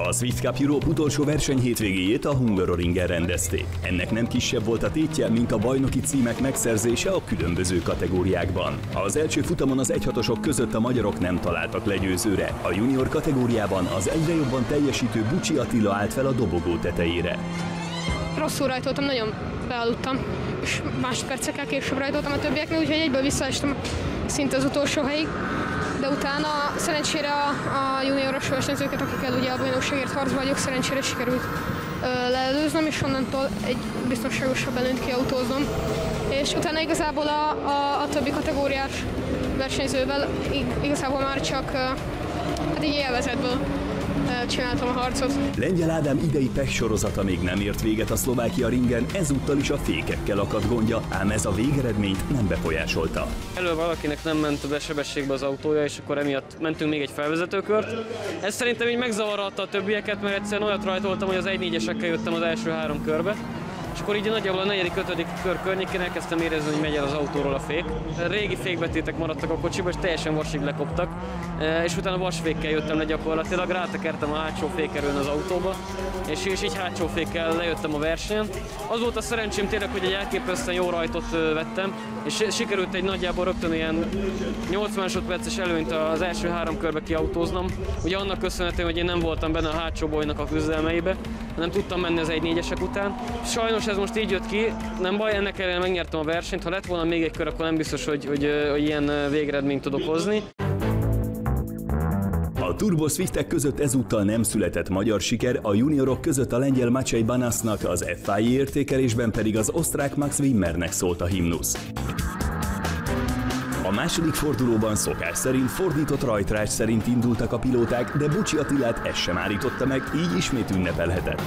A Swift Cup Europe utolsó verseny hétvégéjét a Hungaroringen rendezték. Ennek nem kisebb volt a tétje, mint a bajnoki címek megszerzése a különböző kategóriákban. Az első futamon az 1/6-osok között a magyarok nem találtak legyőzőre. A junior kategóriában az egyre jobban teljesítő Bucsi Attila állt fel a dobogó tetejére. Rosszul rajtoltam, nagyon bealudtam, és másodpercekkel később rajtoltam a többieknél, úgyhogy egyből visszaestem szinte az utolsó helyig. De utána szerencsére a junioros versenyzőket, akikkel ugye a bajnokságért harcban vagyok, szerencsére sikerült leelőznöm, és onnantól egy biztonságosabb előnyt kiautóznom. És utána igazából a többi kategóriás versenyzővel igazából már csak hát így élvezetből csináltam a harcot. Lengyel Ádám idei pech sorozata még nem ért véget a Szlovákia ringen, ezúttal is a fékekkel akadt gondja, ám ez a végeredményt nem befolyásolta. Elől valakinek nem ment be sebességbe az autója, és akkor emiatt mentünk még egy felvezetőkört. Ez szerintem így megzavarhatta a többieket, mert egyszerűen olyat rajtoltam, hogy az 1-4-esekkel jöttem az első 3 körbe. És akkor így nagyjából a 4.-5. kör környékén elkezdtem érezni, hogy megy el az autóról a fék. Régi fékbetétek maradtak a kocsiba, és teljesen vasig lekoptak. És utána vasfékkel jöttem le gyakorlatilag, rátekertem a hátsó fékerőn az autóba, és így hátsó fékkel lejöttem a versenyen. Az volt a szerencsém tényleg, hogy egy elképesztően jó rajtot vettem, és sikerült egy nagyjából rögtön ilyen 8 másodperces előnyt az első 3 körbe kiautóznom. Ugye annak köszönhetően, hogy én nem voltam benne a hátsó bolynak a küzdelmeibe, hanem tudtam menni az 1-4-esek után. Sajnos ez most így jött ki, nem baj, ennek ellenére megnyertem a versenyt. Ha lett volna még egy kör, akkor nem biztos, hogy ilyen végeredményt tudok hozni. A Turbo Swiftek között ezúttal nem született magyar siker, a juniorok között a lengyel Maciej Banasznak, az FIA értékelésben pedig az osztrák Max Wimmernek szólt a himnusz. A második fordulóban szokás szerint fordított rajtrás szerint indultak a pilóták, de Bucsi Attilát ez sem állította meg, így ismét ünnepelhetett.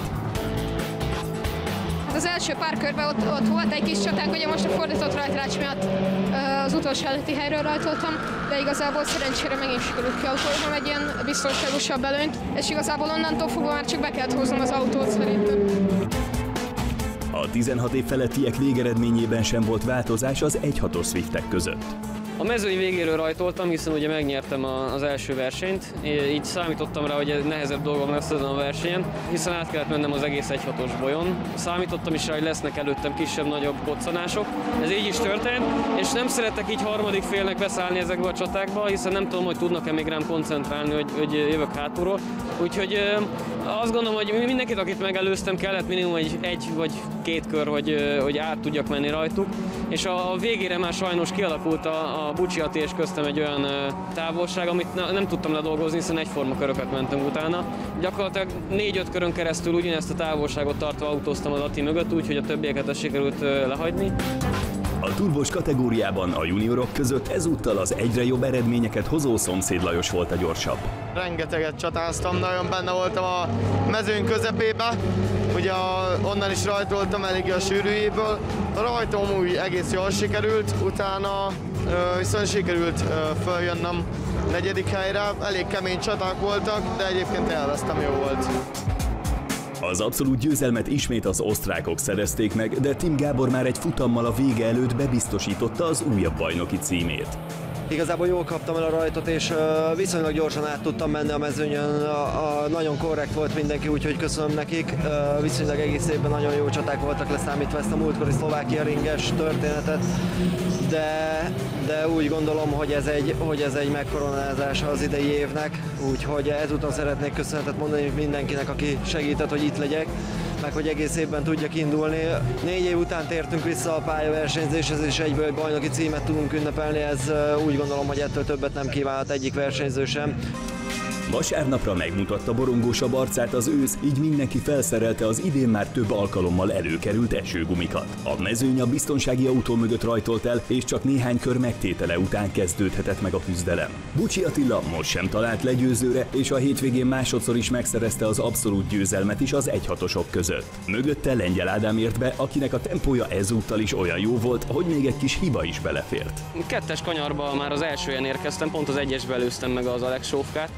Az első pár körben ott volt egy kis csatánk, ugye most a fordított rajtrács miatt az utolsó előtti helyről rajtoltam, de igazából szerencsére megint sikerült kiautóznom egy ilyen biztonságosabb előnyt, és igazából onnantól fogva már csak be kellett hoznom az autót szerintem. A 16 év felettiek végeredményében sem volt változás az 1/6-os Swiftek között. A mezőny végéről rajtoltam, hiszen ugye megnyertem az első versenyt, így számítottam rá, hogy nehezebb dolgom lesz ezen a versenyen, hiszen át kellett mennem az egész 1/6-os bolyon. Számítottam is rá, hogy lesznek előttem kisebb-nagyobb koccanások. Ez így is történt, és nem szeretek így harmadik félnek beszállni ezekbe a csatákba, hiszen nem tudom, hogy tudnak-e még rám koncentrálni, hogy jövök hátulról. Úgyhogy azt gondolom, hogy mindenkit, akit megelőztem, kellett minimum egy vagy 2 kör, hogy át tudjak menni rajtuk. És a végére már sajnos kialakult a Bucsi Ati és köztem egy olyan távolság, amit nem tudtam ledolgozni, hiszen egyforma köröket mentünk utána. Gyakorlatilag 4-5 körön keresztül ugyanezt a távolságot tartva autóztam az Ati mögött, úgyhogy a többieket sikerült lehagyni. A turbos kategóriában a juniorok között ezúttal az egyre jobb eredményeket hozó Szomszéd Lajos volt a gyorsabb. Rengeteget csatáztam, nagyon benne voltam a mezőny közepébe, ugye onnan is rajtoltam eléggé a sűrűjéből. A rajtom úgy egész jól sikerült, utána viszont sikerült följönnöm 4. helyre, elég kemény csaták voltak, de egyébként elvesztem, jó volt. Az abszolút győzelmet ismét az osztrákok szerezték meg, de Tim Gábor már egy futammal a vége előtt bebiztosította az újabb bajnoki címét. Igazából jól kaptam el a rajtot, és viszonylag gyorsan át tudtam menni a mezőnyön, nagyon korrekt volt mindenki, úgyhogy köszönöm nekik. Viszonylag egész évben nagyon jó csaták voltak, leszámítva ezt a múltkori Szlovákia ringes történetet, de úgy gondolom, hogy ez egy megkoronázása az idei évnek, úgyhogy ezúton szeretnék köszönetet mondani mindenkinek, aki segített, hogy itt legyek, meg hogy egész évben tudjak indulni. 4 év után tértünk vissza a pályaversenyzéshez, és egyből egy bajnoki címet tudunk ünnepelni, ez úgy gondolom, hogy ettől többet nem kívánhat egyik versenyző sem. Vasárnapra megmutatta borongósabb arcát az ősz, így mindenki felszerelte az idén már több alkalommal előkerült esőgumikat. A mezőny a biztonsági autó mögött rajtolt el, és csak néhány kör megtétele után kezdődhetett meg a küzdelem. Bucsi Attila most sem talált legyőzőre, és a hétvégén másodszor is megszerezte az abszolút győzelmet is az 1/6-osok között. Mögötte Lengyel Ádám ért be, akinek a tempója ezúttal is olyan jó volt, hogy még egy kis hiba is belefért. 2-es kanyarba már az elsően érkeztem, pont az 1-esbe előztem meg az Alex Sófkát.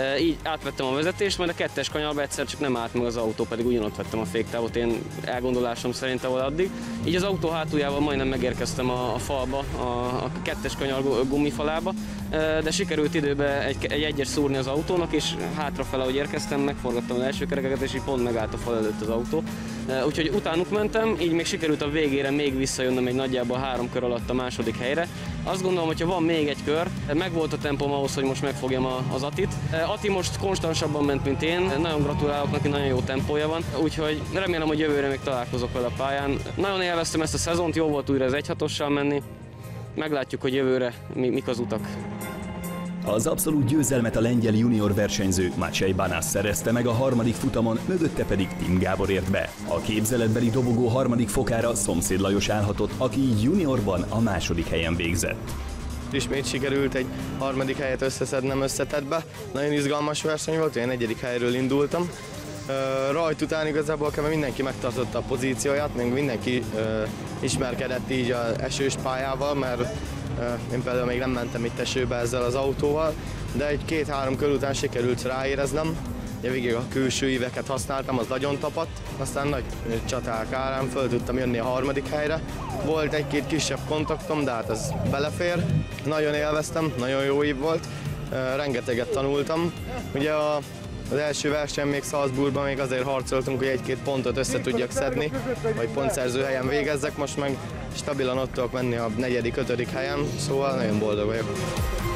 Így átvettem a vezetést, majd a 2-es kanyarba egyszer csak nem állt meg az autó, pedig ugyanott vettem a féktávot, én elgondolásom szerint ahol addig. Így az autó hátuljával majdnem megérkeztem a falba, a 2-es kanyar gumifalába, de sikerült időben egy egyes szúrni az autónak, és hátrafele, ahogy érkeztem, megforgattam az első kerekeket, és így pont megállt a fal előtt az autó. Úgyhogy utánuk mentem, így még sikerült a végére még visszajönnöm egy nagyjából 3 kör alatt a második helyre. Azt gondolom, hogy ha van még egy kör, megvolt a tempóm ahhoz, hogy most megfogjam az Atit. Ati most konstansabban ment, mint én, nagyon gratulálok neki, nagyon jó tempója van, úgyhogy remélem, hogy jövőre még találkozok vele a pályán. Nagyon élveztem ezt a szezont, jó volt újra az 1.6-ossal menni, meglátjuk, hogy jövőre mik az utak. Az abszolút győzelmet a lengyel junior versenyző Maciej Banász szerezte meg a harmadik futamon, mögötte pedig Tim Gábor ért be. A képzeletbeli dobogó harmadik fokára Szomszéd Lajos állhatott, aki így juniorban a második helyen végzett. Ismét sikerült egy harmadik helyet összeszednem összetettbe. Nagyon izgalmas verseny volt, én 1. helyről indultam. Rajt után igazából mindenki megtartotta a pozícióját, még mindenki ismerkedett így az esős pályával, mert én például még nem mentem itt esőbe ezzel az autóval, de egy 2-3 kör után sikerült ráéreznem. Ugye végig a külső íveket használtam, az nagyon tapadt, aztán nagy csaták árán föl tudtam jönni a harmadik helyre. Volt egy-két kisebb kontaktom, de hát ez belefér. Nagyon élveztem, nagyon jó ív volt, rengeteget tanultam. Ugye az első verseny még Salzburgban még azért harcoltunk, hogy egy-két pontot össze tudjak szedni, vagy pontszerző helyen végezzek, most meg stabilan ott tudok menni a 4.-5. helyen, szóval nagyon boldog vagyok.